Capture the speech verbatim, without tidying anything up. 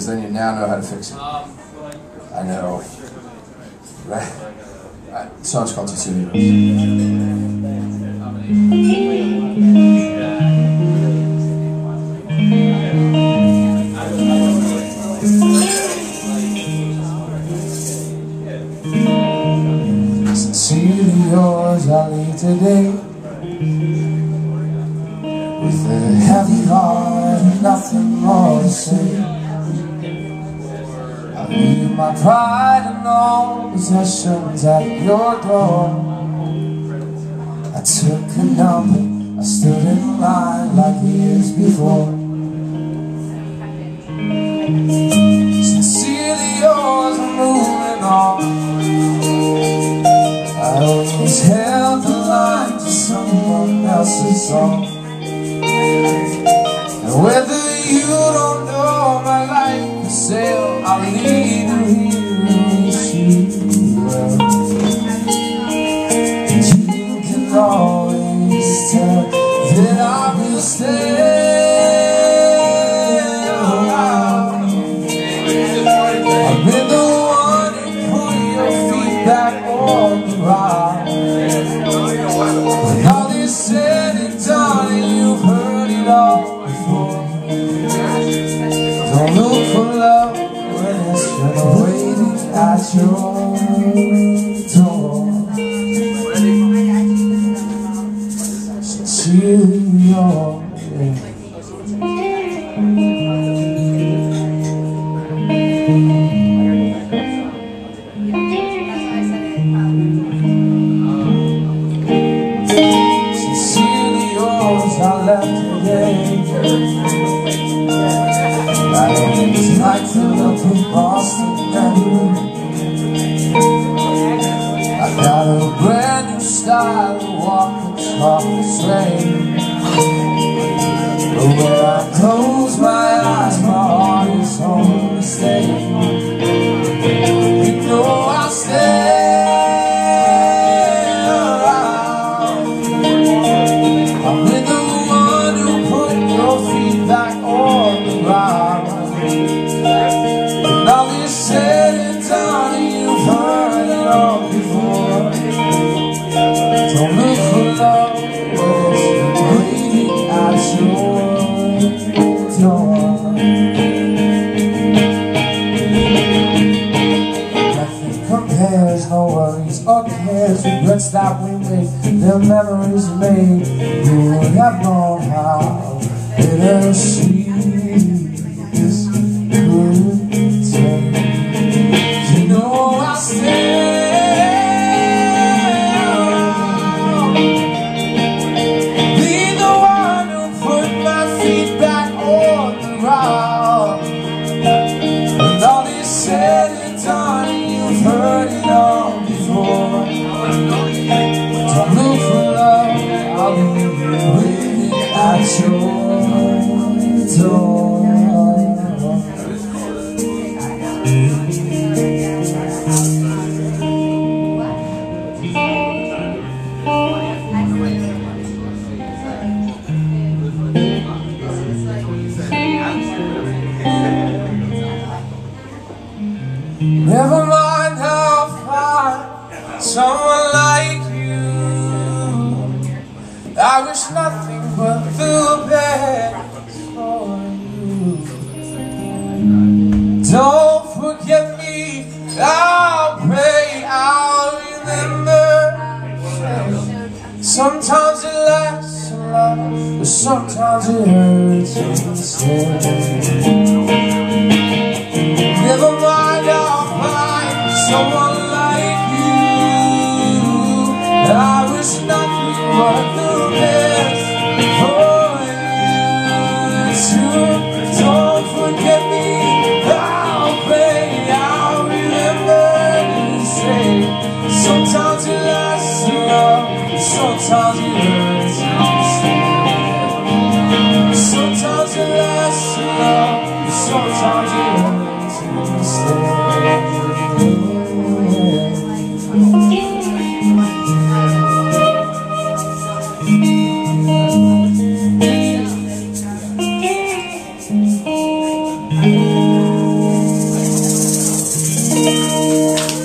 then you now know how to fix it. I know. Right? Right. The song's called Koziol. Sincerely yours, I leave today with a heavy heart and nothing more to say. I leave my pride and all possessions at your door. I took a number, I stood in line like years before. Sincerely yours, I'm moving on. I always held the line to someone else's song. And whether you don't know my life for sale, I'll leave you here and wish you well. And you can always tell that I will stay. I've been the one who put your feet back on the ride. When all is said and done and you've heard it all before, don't look for love when it's been waiting at your door. Sincerely yours. I left today. I always like to look in Boston and I got a brand new style to walk and talk and sway. But when I close my eyes, my heart is home to stay. You know I'll stay. Don't look for love when it's waiting at your door. Nothing compares, no worries or cares, regrets that we made, their memories made. You would have known how bittersweet this could taste. You know I'll stay. When all is said and done, you've heard it all before. Don't look for love, I'll be waiting at your door. Never mind how I find someone like you. I wish nothing but the best for you. Don't forget me, I'll pray, I'll remember. Sometimes it lasts a lot, but sometimes it hurts instead. Never mind, I'll find someone like you. I wish nothing but the best for you too. Don't forget me, I'll pray, I'll remember to say. Sometimes it lasts a lot, sometimes it hurts instead. Sometimes it lasts a lot, sometimes it hurts instead. Thank you.